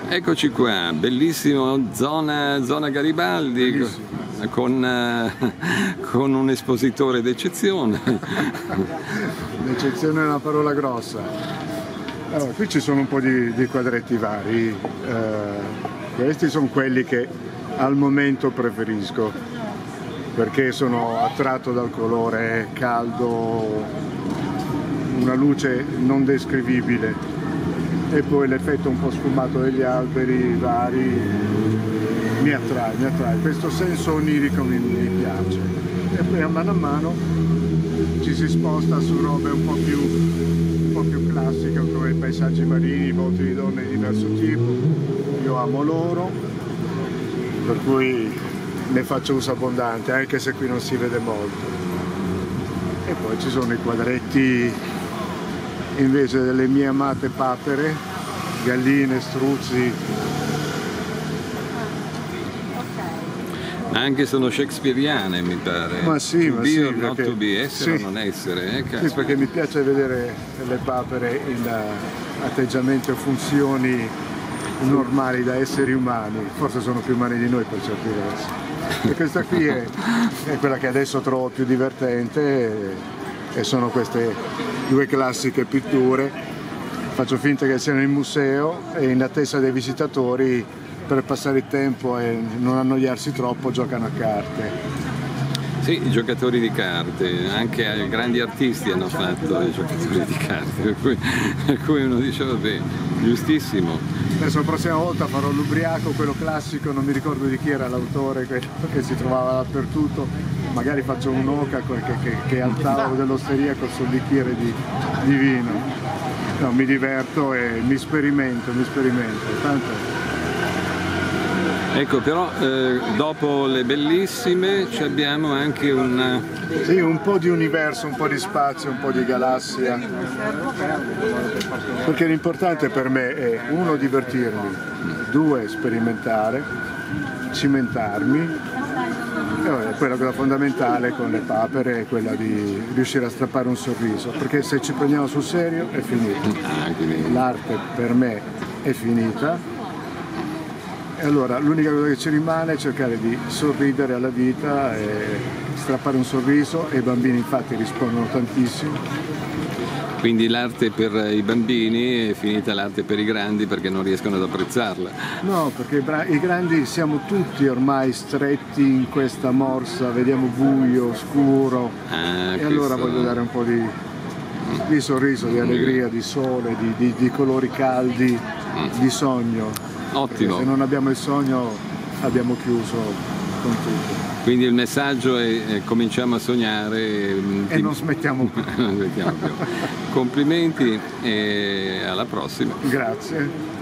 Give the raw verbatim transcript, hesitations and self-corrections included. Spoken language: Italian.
Eccoci qua, bellissimo, zona, zona Garibaldi, Bellissimo. con, eh, con un espositore d'eccezione. L'eccezione è una parola grossa. Allora, qui ci sono un po' di, di quadretti vari, eh, questi sono quelli che al momento preferisco, perché sono attratto dal colore caldo, una luce non descrivibile. E poi l'effetto un po' sfumato degli alberi vari mi attrae, mi attrae. Questo senso onirico mi, mi piace. E poi a mano a mano ci si sposta su robe un po' più, un po' più classiche, come i paesaggi marini, volti di donne di diverso tipo. Io amo l'oro, per cui ne faccio uso abbondante, anche se qui non si vede molto. E poi ci sono i quadretti invece delle mie amate papere, galline, struzzi. Anche sono shakespeariane, mi pare. Ma sì, to ma be sì, or not perché, to be, essere sì, o non essere. Eh, sì, perché mi piace vedere le papere in uh, atteggiamento e funzioni normali da esseri umani, forse sono più umani di noi per certi versi. E questa qui è, è quella che adesso trovo più divertente. E, e sono queste due classiche pitture. Faccio finta che siano in museo e in attesa dei visitatori, per passare il tempo e non annoiarsi troppo, giocano a carte. Sì, i giocatori di carte, anche grandi artisti hanno fatto i giocatori di carte, per cui, per cui uno dice vabbè, giustissimo. Adesso la prossima volta farò l'ubriaco, quello classico, non mi ricordo di chi era l'autore, quello che si trovava dappertutto. Magari faccio un'oca che, che, che è al tavolo dell'osteria sul bicchiere di, di vino. No, mi diverto e mi sperimento, mi sperimento. Tanto... Ecco, però eh, dopo le bellissime ci abbiamo anche un... Sì, un po' di universo, un po' di spazio, un po' di galassia. Perché l'importante per me è, uno, divertirmi, due, sperimentare, cimentarmi. E quella, quella fondamentale con le papere è quella di riuscire a strappare un sorriso, perché se ci prendiamo sul serio è finita. L'arte per me è finita. E allora l'unica cosa che ci rimane è cercare di sorridere alla vita e strappare un sorriso, e i bambini infatti rispondono tantissimo. Quindi l'arte per i bambini è finita, l'arte per i grandi perché non riescono ad apprezzarla. No, perché i grandi siamo tutti ormai stretti in questa morsa, vediamo buio, scuro, ah, e allora sono... voglio dare un po' di, di sorriso, di allegria, di sole, di, di, di colori caldi, di sogno. Ottimo. Perché se non abbiamo il sogno abbiamo chiuso con tutto. Quindi il messaggio è, è cominciamo a sognare e ti... non smettiamo più. non smettiamo più. Complimenti e alla prossima. Grazie.